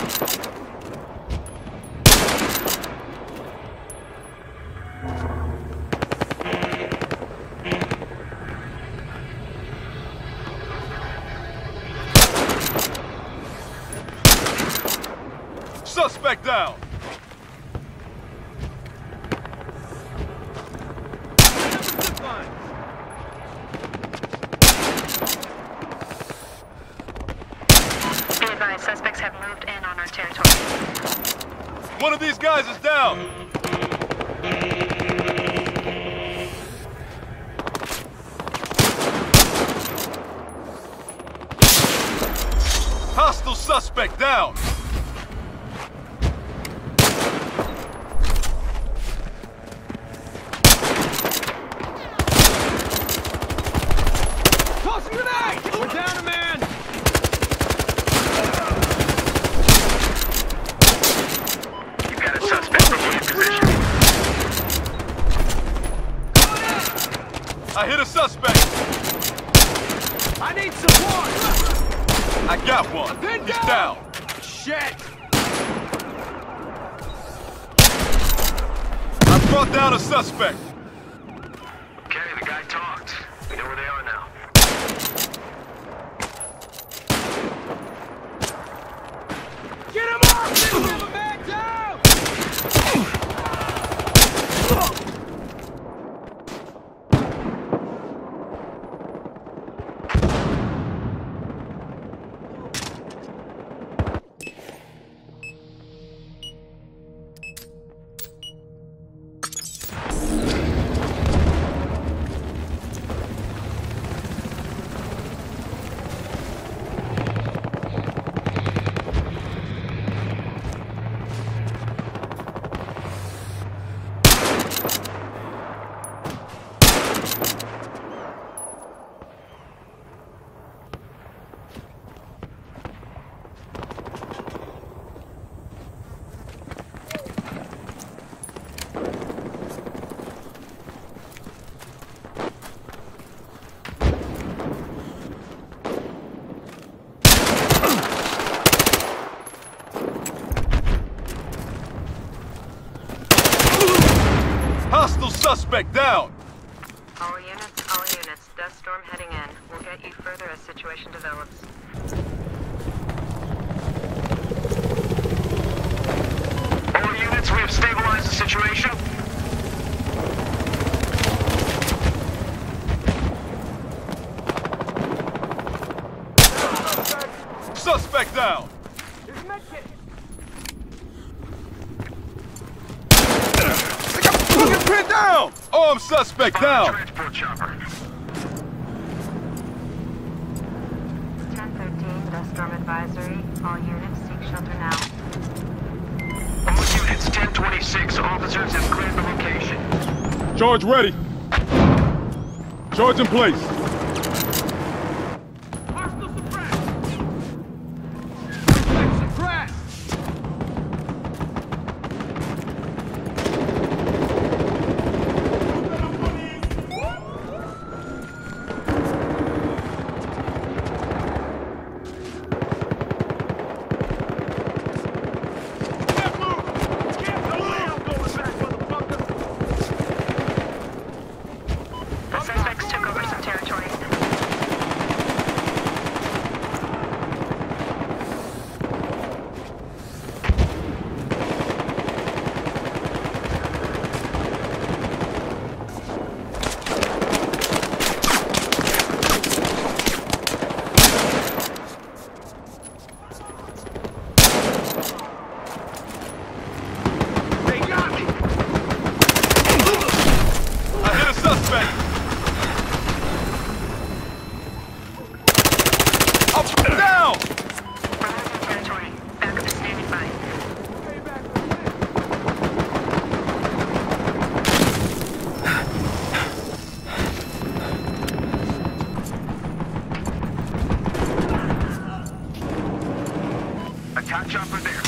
Suspect down! Be advised, suspects have moved in on our territory. One of these guys is down! Hostile suspect down! I hit a suspect! I need support! I got one! He's down! Shit! I brought down a suspect! Okay, the guy talked. We know where they are now. Get him off! Give him a man down! Hostile suspect down! All units, Death Storm heading in. We'll get you further as situation develops. All units, we have stabilized the situation. Suspect down! Fucking pin down! Armed suspect down! Transport chopper. 1013, Death Storm advisory. All units, seek shelter now. All units, 1026. Officers have cleared the location. Charge ready! Charge in place! Hostile suppressed! Suspect suppressed! The suspects took over some territory. They got me! I hit a suspect! Up down! We're losing territory. Backup is standing by. Attack chopper there.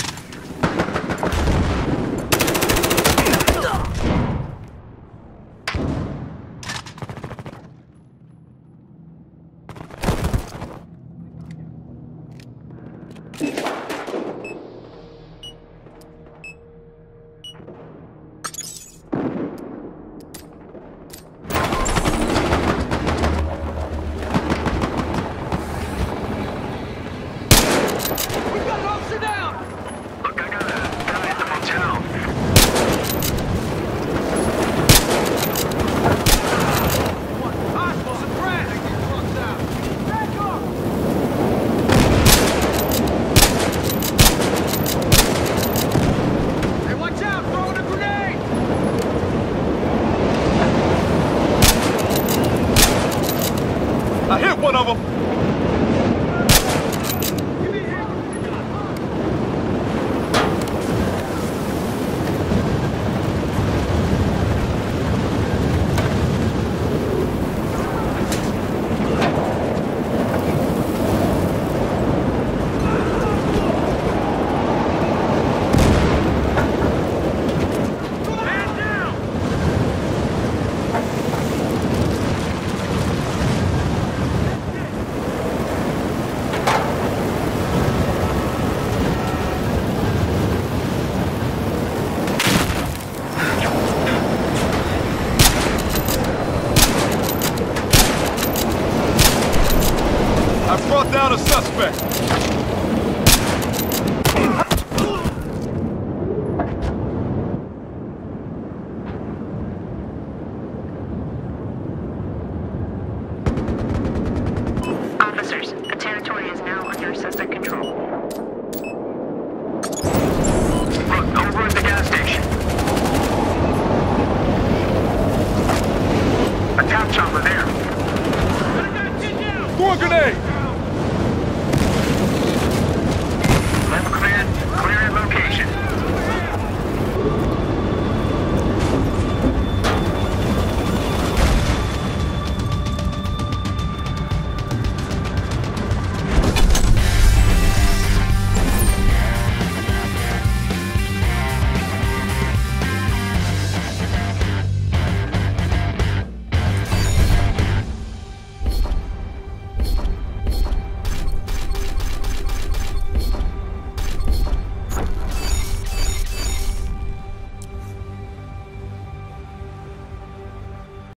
Brought down a suspect.